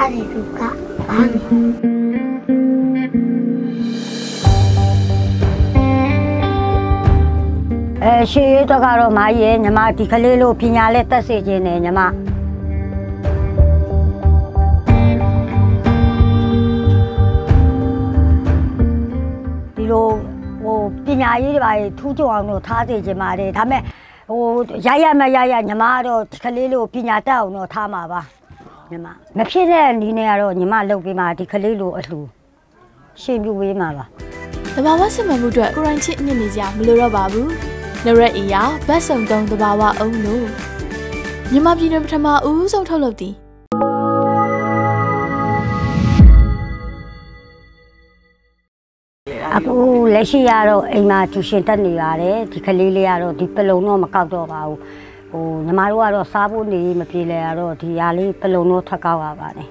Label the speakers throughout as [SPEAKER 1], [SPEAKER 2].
[SPEAKER 1] ထားတယ်သူကဘာ
[SPEAKER 2] ရှေ့တော့ကတော့မရဲ့ညီမဒီကလေးလို့ပညာလက်တက်စေခြင်းနဲ့ညီမဒီလိုပညာရေးတွေပါထူးချွန်အောင်လို့ထားစေခြင်းပါတယ်ဒါပေမဲ့ရညီမတော့ဒီကလေးလို့ပညာတက်အောင်တော့ထားမှာပါညီမမဖြစ်တဲ့နည်းနဲ့ကတော့ညီမလုပ်ပေးမှာဒီကလေးလို့အလှူရှင်းပြပေးမှာပါ
[SPEAKER 3] တဘာဝစစ်မှန်မှုအတွက်ကိုရိုင်းချစ်ညစ်နေကြမလို့တော့ပါဘူးနရက်အီယာဘတ်စုံတုံးတဘာဝအုံလို့မြန်မာပြည်နယ်ပထမဦးဆုံးထုတ်လုပ်သည်
[SPEAKER 2] အခုလက်ရှိရတော့အိမ်မှာကျူရှင်တက်နေပါတယ်ဒီကလေးလေးကတော့ဒီပလုံတော့မကောက်တော့ပါဘူးညီမတို့ကတော့စားဖို့နေမပြေလဲရတော့ဒီဟာလေးပလုံတော့ထွက်ကောက်ရပါတယ်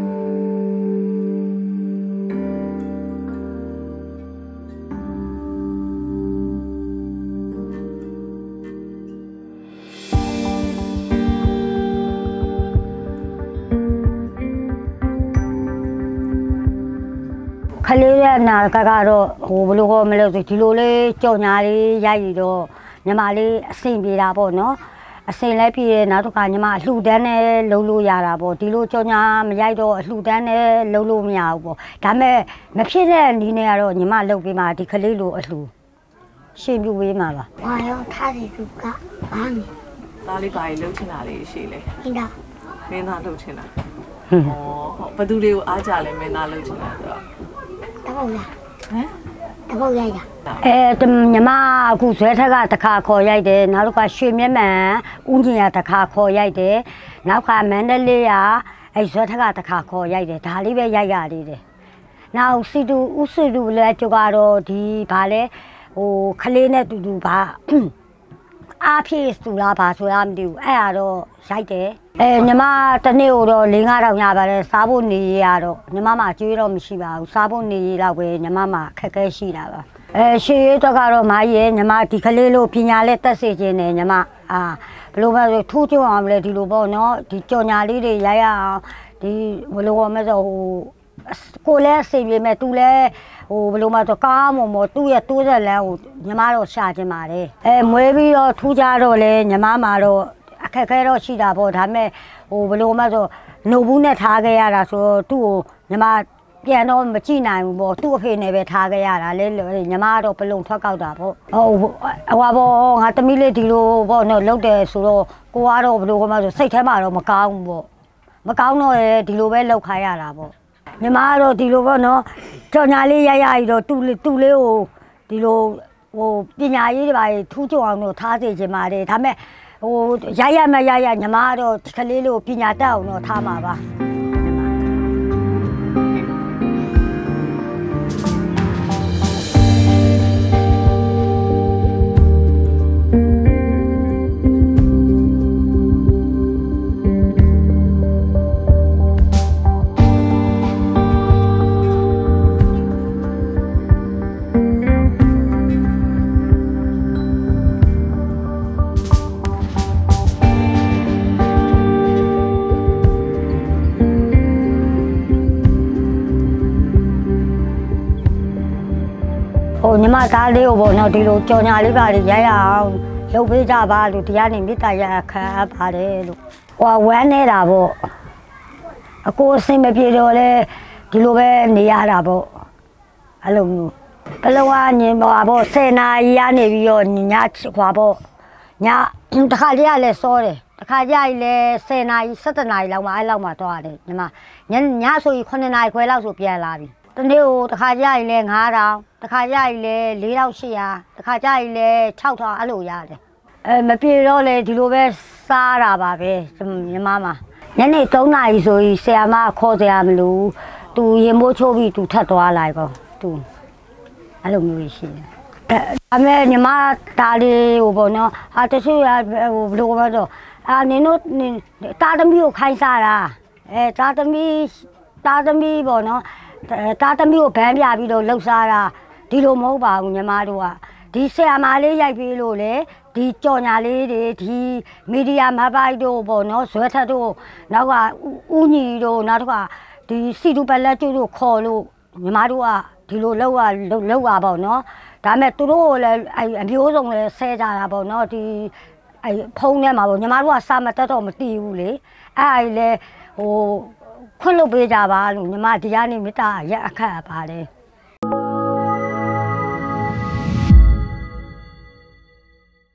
[SPEAKER 2] ခလေးရနာကတော့ဘယ်လိုကောမလို့ဆိုဒီလိုလေးကြော်ညာလေးရိုက်ရတော့ညီမလေးအဆင်ပြေတာပေါ့နော်အဆင်လည်းပြေတယ်နောက်တစ်ခါညီမအလှူဒန်းနဲ့လုံးလို့ရတာပေါ့ဒီလိုကြော်ညာမရိုက်တော့အလှူဒန်းနဲ့လုံးလို့မရဘူးပေါ့ဒါမဲ့မဖြစ်တဲ့နည်းနဲ့ကတော့ညီမလုပ်ပေးမှာဒီကလေးလိုအလှူရှင်းပြပေးမှာပါ
[SPEAKER 1] ဘာရောထားတယ်သူကဘာ
[SPEAKER 4] သားလေးပါလှုပ်ချင်တာလေးရှိလေ
[SPEAKER 1] မင်းသား
[SPEAKER 4] လှုပ်ချင်တာဘယ်သူလေးကိုအားကြလဲမင်းသားလှုပ်ချင်တာဆိုတော့
[SPEAKER 1] တပုတ်ရတပုတ်ရိုက်တာ
[SPEAKER 2] ညီမအခုဇွဲထက်ကတစ်ခါခေါ်ရိုက်တယ်နောက်တစ်ခါရွှေမျက်မှန်ဦးကျင်ရတစ်ခါခေါ်ရိုက်တယ်နောက်ခါမန္တလေးကဇွဲထက်ကတစ်ခါခေါ်ရိုက်တယ်ဒါလေးပဲရိုက်ရသေးတယ်နောက်စီတူဦးစီတူလည်းကြတော့ဒီဘာလဲခလေးနဲ့တူတူဘာအားဖြည့်စူလားဘာဆိုရမသိဘူးအဲ့ဒါတော့ရိုက်တယ်ညီမတနေ့တော့4-5တောင်ရပါတယ်စားဖို့နေရတော့ညီမမှကျွေးတော့မရှိပါဘူးစားဖို့နေရတော့ပဲညီမမှခက်ခဲရှိတာပါရှေ့တော့ကတော့မရဲ့ညီမဒီကလေးလို့ပညာလက်တက်စေခြင်းနဲ့ညီမဘယ်လိုပဲထူးချွန်အောင်လဲဒီလိုပေါ့နော်ဒီကြော်ညာလေးတွေရိုက်ရအောင်ဒီဘယ်လိုမှဆိုကိုလည်းစိတ်ပြေမဲ့သူလည်းဘယ်လိုမှဆိုကားမော်သူ့ရဲ့တိုးဆက်လန်းကိုညီမတော့ရှာခြင်းပါတယ်မွေးပြီးတော့ထူးကြတော့လဲညီမမှာတော့အခက်ခဲတော့ရှိတာပေါ့ဒါပေမဲ့ဘယ်လိုမှဆိုနှုတ်ဘူးနဲ့ထားခဲ့ရတာဆိုတော့သူ့ကိုညီမပြန်တော့မကြည့်နိုင်ဘူးပေါ့သူ့အဖေနဲ့ပဲထားခဲ့ရတာလေညီမကတော့ပလုံထွက်ကောက်တာပေါ့ပေါ့ငါသမီးလေးဒီလိုပေါ့နော်လုပ်တယ်ဆိုတော့ကိုကတော့ဘယ်လိုမှဆိုစိတ်ထဲမှာတော့မကောင်းဘူးပေါ့မကောင်းတော့ဒီလိုပဲလုပ်ခိုင်းရတာပေါ့ညီမကတော့ဒီလိုပေါ့နော်ကြော်ညာလေးရိုက်ရပြီးတော့သူ့လေးကိုဒီလိုပညာရေးတွေပါထူးချွန်အောင်လို့ထားစေချင်ပါတယ်ဒါပေမဲ့ရိုက်ညီမကတော့ကလေးလို့ပညာတက်အောင်တော့ထားမှာပါညီမသားလေးကိုပေါ့နော်ဒီလိုကြော်ညာလေးပါလေးရိုက်ရအောင်လုပ်ပေးကြပါလို့တရားနေမေတ္တာရခံအပ်ပါတယ်လို့ဝမ်းနေတာပေါ့အကိုအစင်မပြေတော့လဲဒီလိုပဲနေရတာပေါ့အဲ့လိုမျိုးဘယ်လိုညင်ပါပေါ့10နာရီကနေပြီးတော့ညပေါ့ညတခါလေးကလည်းစောတယ်တခါကြရင်လည်း10နာရီ17နာရီလောက်မှအဲ့လောက်မှသွားတယ်ညီမညဆိုရင်9နာရီခွဲလောက်ဆိုပြန်လာပြီတနေ့ကိုတခါကြရင်လည်း9000တခါကြရင်လည်း4800တခါကြရင်လည်း6000အဲ့လိုရတယ်မပြေတော့လေဒီလိုပဲစားတာပါပဲညီမမှာညနေ3နာရီဆိုရင်ဆရာမခေါ်စရာမလိုသူရင်မိုးချိုးပြီးသူထပ်သွားလိုက်ပေါ့သူအဲ့လိုမျိုးရှိတယ်ဒါပေမဲ့ညီမဒါလေးဟိုပေါ့နော်တချို့ကဘယ်လိုမှတော့နင်တို့တာသမီးကိုခိုင်းစားတာတာသမီးပေါ့နော်တာသမီးကိုဗန်းပြပြီးတော့လှုပ်ရှားတာဒီလိုမဟုတ်ပါဘူးညီမတို့ကဒီဆရာမလေးရိုက်ပြီးလို့လေဒီကြော်ညာလေးတွေဒီမီဒီယာမပိုက်တို့ပေါ့နော်ဇွဲထက်တို့နောက်ကဦးညီတို့နောက်တစ်ခါဒီစီတူပလက်ကျတို့ခေါ်လို့ညီမတို့ကဒီလိုလောက်ရပေါ့နော်ဒါမဲ့သူတို့လည်းအမျိုးစုံလည်းဆဲကြတာပေါ့နော်ဒီဖုန်းထဲမှာပေါ့ညီမတို့ကစာမတက်တော့မတည်ဘူးလေအဲ့လေဟိုခွင့်လုပ်ပေးကြပါလို့ညီမဒီကနေမေတ္တာရက်အခက်ပါတယ်